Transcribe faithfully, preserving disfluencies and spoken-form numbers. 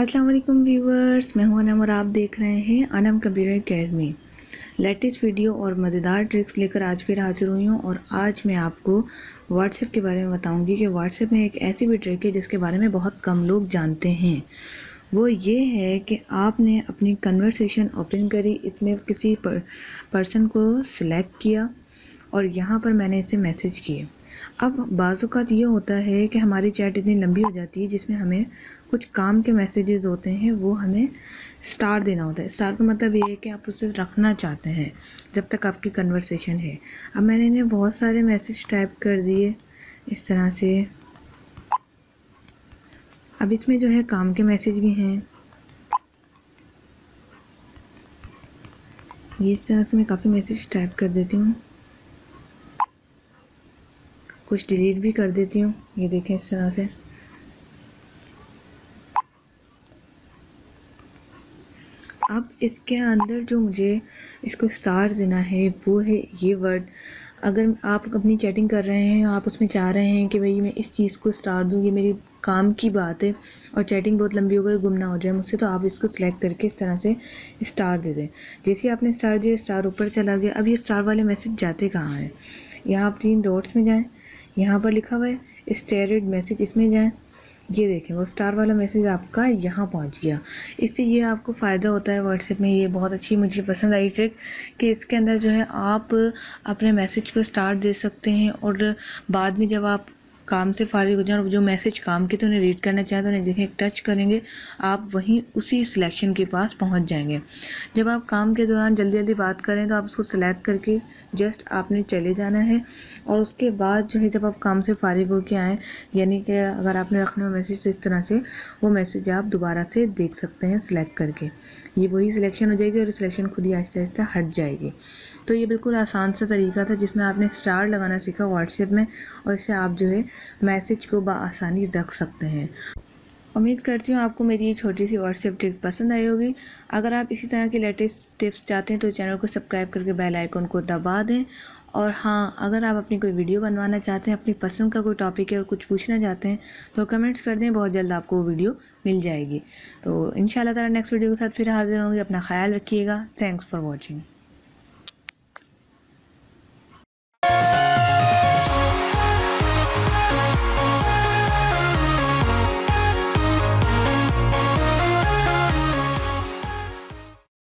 अस्सलाम वालेकुम व्यूवर्स, मैं हूं अनम और आप देख रहे हैं Anam computer academy. Latest video और मज़ेदार ट्रिक्स लेकर आज फिर हाजिर हुई हूं और आज मैं आपको व्हाट्सएप के बारे में बताऊंगी कि व्हाट्सएप में एक ऐसी भी ट्रिक है जिसके बारे में बहुत कम लोग जानते हैं। वो ये है कि आपने अपनी कन्वर्सेशन ओपन करी, इसमें किसी पर, पर्सन को सिलेक्ट किया और यहाँ पर मैंने इसे मैसेज किए। अब बाज़-औक़ात ये होता है कि हमारी चैट इतनी लंबी हो जाती है जिसमें हमें कुछ काम के मैसेजेस होते हैं, वो हमें स्टार देना होता है। स्टार का मतलब ये है कि आप उसे रखना चाहते हैं जब तक आपकी कन्वर्सेशन है। अब मैंने इन्हें बहुत सारे मैसेज टाइप कर दिए इस तरह से। अब इसमें जो है काम के मैसेज भी हैं। ये इस तरह से मैं काफ़ी मैसेज टाइप कर देती हूँ, कुछ डिलीट भी कर देती हूँ। ये देखें इस तरह से। अब इसके अंदर जो मुझे इसको स्टार देना है वो है ये वर्ड। अगर आप अपनी चैटिंग कर रहे हैं, आप उसमें चाह रहे हैं कि भाई मैं इस चीज़ को स्टार दूँ, ये मेरी काम की बात है और चैटिंग बहुत लंबी हो गई, गुम ना हो जाए मुझसे, तो आप इसको सिलेक्ट करके इस तरह से स्टार दे दें। जैसे ही आपने स्टार दिया, स्टार ऊपर चला गया। अब ये स्टार वाले मैसेज जाते कहाँ हैं? यहाँ आप तीन डॉट्स में जाएँ, यहाँ पर लिखा हुआ है स्टेटेड मैसेज, इसमें जाएँ। ये देखें वो स्टार वाला मैसेज आपका यहाँ पहुँच गया। इससे ये आपको फ़ायदा होता है व्हाट्सएप में। ये बहुत अच्छी मुझे पसंद आई ट्रिक कि इसके अंदर जो है आप अपने मैसेज को स्टार दे सकते हैं और बाद में जब आप काम से फारिग हो जाए और जो मैसेज काम के तो उन्हें रीड करना चाहें तो उन्हें देखें टच करेंगे, आप वहीं उसी सिलेक्शन के पास पहुंच जाएंगे। जब आप काम के दौरान जल्दी जल्दी बात करें तो आप उसको सिलेक्ट करके जस्ट आपने चले जाना है और उसके बाद जो है जब आप काम से फारिग होकर आएँ, यानी कि अगर आपने रखना मैसेज तो इस तरह से वो मैसेज आप दोबारा से देख सकते हैं सिलेक्ट करके। ये वही सिलेक्शन हो जाएगी और सिलेक्शन खुद ही आहिस्ता आहिस्ता हट जाएगी। तो ये बिल्कुल आसान सा तरीका था जिसमें आपने स्टार लगाना सीखा व्हाट्सएप में और इससे आप जो है मैसेज को बआसानी रख सकते हैं। उम्मीद करती हूँ आपको मेरी ये छोटी सी व्हाट्सएप ट्रिक पसंद आई होगी। अगर आप इसी तरह के लेटेस्ट टिप्स चाहते हैं तो चैनल को सब्सक्राइब करके बेल आइकन को दबा दें। और हाँ, अगर आप अपनी कोई वीडियो बनवाना चाहते हैं, अपनी पसंद का कोई टॉपिक है और कुछ पूछना चाहते हैं तो कमेंट्स कर दें, बहुत जल्द आपको वो वीडियो मिल जाएगी। तो इंशाल्लाह ताला नेक्स्ट वीडियो के साथ फिर हाजिर होंगे। अपना ख्याल रखिएगा। Thanks for watching.